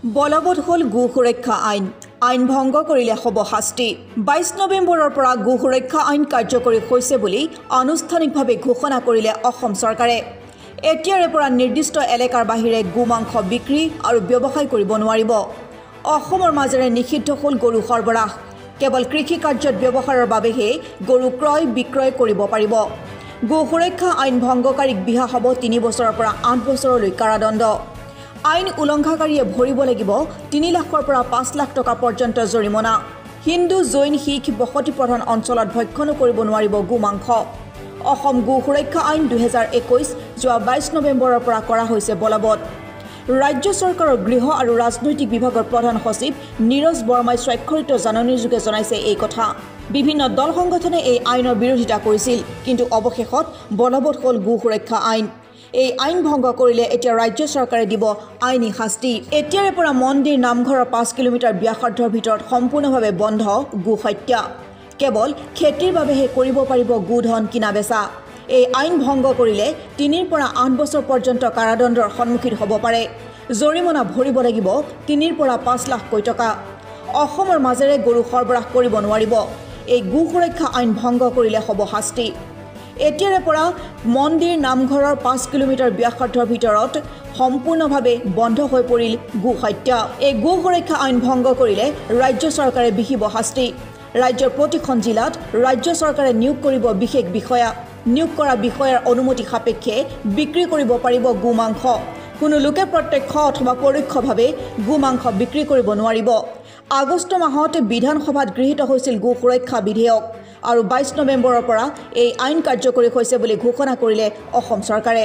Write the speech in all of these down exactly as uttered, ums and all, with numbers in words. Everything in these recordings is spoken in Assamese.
বলবৎ হল গো সুৰক্ষা আইন আইন ভংগ কৰিলে হ'ব শাস্তি বাইছ নৱেম্বৰৰ পৰা গো সুৰক্ষা আইন কাৰ্যকৰী হৈছে বুলি আনুষ্ঠানিকভাৱে ঘোষণা কৰিলে অসম চৰকাৰে এতিয়াৰে পৰা নিৰ্দিষ্ট এলেকাৰ বাহিৰে গোমাংস বিক্ৰী আৰু ব্যৱসায় কৰিব নোৱাৰিব অসমৰ মাজেৰে নিষিদ্ধ হল গৰু সৰবৰাহ কেৱল কৃষি কাৰ্যত ব্যৱহাৰৰ বাবেহে গৰু ক্ৰয় বিক্ৰয় কৰিব পাৰিব গো সুৰক্ষা আইন ভংগকাৰীক বিহা হ'ব তিনি বছৰৰ পৰা আঠ বছৰলৈ কাৰাদণ্ড আইন উলংঘাকাৰীয়ে ভৰিব লাগিব তিনি লাখৰ পৰা পাঁচ লাখ টকা পৰ্যন্ত জৰিমনা হিন্দু জৈন শিখ বসতি প্ৰধান অঞ্চলত ভক্ষণ কৰিব নোৱাৰিব গোমাংস অসম গো সুৰক্ষা আইন দুই হাজাৰ একৈশ যোৱা বাইছ নৱেম্বৰৰ পৰা কৰা হৈছে বলবৎ ৰাজ্য চৰকাৰৰ গৃহ আৰু ৰাজনৈতিক বিভাগৰ প্ৰধান সচিব নীৰজ বৰ্মাই স্বাক্ষৰিত জাননীৰ যোগে জনাইছে এই কথা বিভিন্ন দল সংগঠনে এই আইনৰ বিৰোধিতা কৰিছিল কিন্তু অৱশেষত বলবৎ হল গো সুৰক্ষা আইন এই আইন ভংগ কৰিলে এতিয়া ৰাজ্য চৰকাৰে দিব আইনী শাস্তি এতিয়াৰে পৰা মন্দিৰ নামঘৰৰ পাঁচ কিলোমিটাৰ ব্যাসাৰ্ধৰ ভিতৰত সম্পূৰ্ণভাৱে বন্ধ গো হত্যা কেৱল খেতিৰ বাবেহে কৰিব পাৰিব গোধন কিনা বেচা এই আইন ভংগ কৰিলে তিনিৰ পৰা আঠ বছৰ পৰ্যন্ত কাৰাদণ্ডৰ সন্মুখীন হ'ব পাৰে জৰিমনা ভৰিব লাগিব তিনিৰ পৰা পাঁচ লাখ কোটি টকা অসমৰ মাজেৰে গৰু সৰবৰাহ কৰিব নোৱাৰিব এই গো সুৰক্ষা আইন ভংগ কৰিলে হ'ব শাস্তি এতিয়াৰে পৰা মন্দিৰ নামঘৰৰ পাঁচ কিলোমিটাৰ ব্যাসাৰ্ধৰ ভিতৰত সম্পূৰ্ণভাৱে বন্ধ হৈ পৰিল গো হত্যা এই গো সুৰক্ষা আইন ভংগ কৰিলে ৰাজ্য চৰকাৰে বিহিব শাস্তি ৰাজ্যৰ প্ৰতিখন জিলাত ৰাজ্য চৰকাৰে নিয়োগ কৰিব বিশেষ বিষয়া নিয়োগ কৰা বিষয়াৰ অনুমতি সাপেক্ষে বিক্ৰী কৰিব পাৰিব গোমাংস কোনো লোকে প্ৰত্যক্ষ অথবা পৰোক্ষভাৱে গোমাংস বিক্ৰী কৰিব নোৱাৰিব আগষ্ট মাহত বিধানসভাত গৃহীত হৈছিল গো সুৰক্ষা বিধেয়ক আৰু বাইছ নৱেম্বৰৰ পৰা এই আইন কাৰ্যকৰী হৈছে বুলি ঘোষণা কৰিলে অসম চৰকাৰে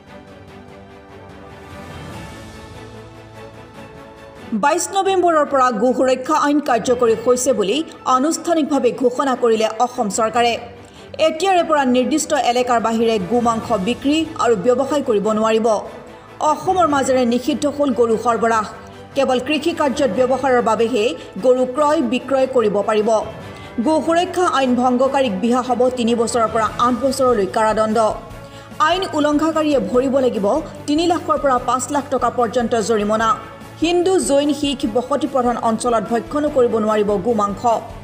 বাইছ নৱেম্বৰৰ পৰা গো সুৰক্ষা আইন কাৰ্যকৰী হৈছে বুলি আনুষ্ঠানিকভাৱে ঘোষণা কৰিলে অসম চৰকাৰে এতিয়াৰে পৰা নিৰ্দিষ্ট এলেকাৰ বাহিৰে গোমাংস বিক্ৰী আৰু ব্যৱসায় কৰিব নোৱাৰিব অসমৰ মাজেৰে নিষিদ্ধ হল গৰু সৰবৰাহ কেৱল কৃষি কাৰ্যত ব্যৱহাৰৰ বাবেহে গৰু ক্ৰয় বিক্ৰয় কৰিব পাৰিব গো সুৰক্ষা আইন ভংগকাৰীক বিহা হ'ব তিনি বছৰৰ পৰা আঠ বছৰলৈ কাৰাদণ্ড আইন উলংঘাকাৰীয়ে ভৰিব লাগিব তিনি লাখৰ পৰা পাঁচ লাখ টকা পৰ্যন্ত জৰিমনা হিন্দু জৈন শিখ বসতি প্ৰধান অঞ্চলত ভক্ষণ কৰিব নোৱাৰিব গোমাংস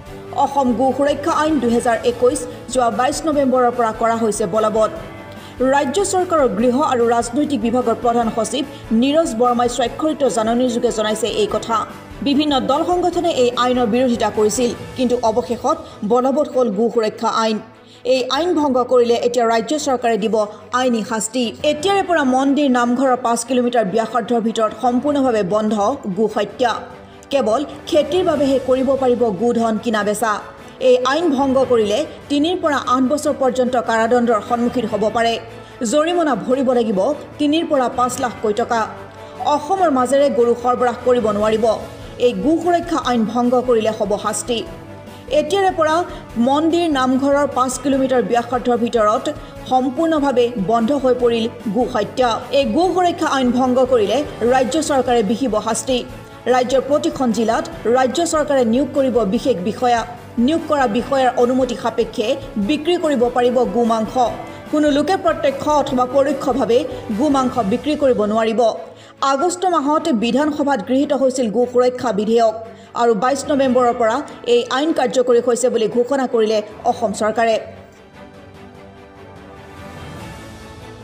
অসম গো সুৰক্ষা আইন দুই হাজাৰ একৈশ যোৱা বাইছ নৱেম্বৰৰ পৰা কৰা হৈছে বলবৎ ৰাজ্য চৰকাৰৰ গৃহ আৰু ৰাজনৈতিক বিভাগৰ প্ৰধান সচিব নীৰজ বৰ্মাই স্বাক্ষৰিত জাননীৰ যোগে জনাইছে এই কথা বিভিন্ন দল সংগঠনে এই আইনৰ বিৰোধিতা কৰিছিল কিন্তু অৱশেষত বলবৎ হল গো সুৰক্ষা আইন এই আইন ভংগ কৰিলে এতিয়া ৰাজ্য চৰকাৰে দিব আইনী শাস্তি এতিয়াৰে পৰা মন্দিৰ নামঘৰৰ পাঁচ কিলোমিটাৰ ব্যাসাৰ্ধৰ ভিতৰত সম্পূৰ্ণভাৱে বন্ধ গো হত্যা কেৱল খেতিৰ বাবেহে কৰিব পাৰিব গোধন কিনা বেচা এই আইন ভংগ কৰিলে তিনিৰ পৰা আঠ বছৰ পৰ্যন্ত কাৰাদণ্ডৰ সন্মুখীন হ'ব পাৰে জৰিমনা ভৰিব লাগিব তিনিৰ পৰা পাঁচ লাখ কোটি টকা অসমৰ মাজেৰে গৰু সৰবৰাহ কৰিব নোৱাৰিব এই গো সুৰক্ষা আইন ভংগ কৰিলে হ'ব শাস্তি এতিয়াৰে পৰা মন্দিৰ নামঘৰৰ পাঁচ কিলোমিটাৰ ব্যাসাৰ্ধৰ ভিতৰত সম্পূৰ্ণভাৱে বন্ধ হৈ পৰিল গো হত্যা এই গো সুৰক্ষা আইন ভংগ কৰিলে ৰাজ্য চৰকাৰে বিহিব শাস্তি ৰাজ্যৰ প্ৰতিখন জিলাত ৰাজ্য চৰকাৰে নিয়োগ কৰিব বিশেষ বিষয়া নিয়োগ কৰা বিষয়াৰ অনুমতি সাপেক্ষে বিক্ৰী কৰিব পাৰিব গোমাংস কোনো লোকে প্ৰত্যক্ষ অথবা পৰোক্ষভাৱে গোমাংস বিক্ৰী কৰিব নোৱাৰিব আগষ্ট মাহত বিধানসভাত গৃহীত হৈছিল গো সুৰক্ষা বিধেয়ক আৰু বাইছ নৱেম্বৰৰ পৰা এই আইন কাৰ্যকৰী হৈছে বুলি ঘোষণা কৰিলে অসম চৰকাৰে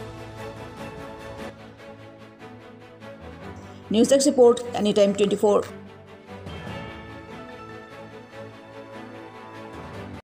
news desk report any time twenty four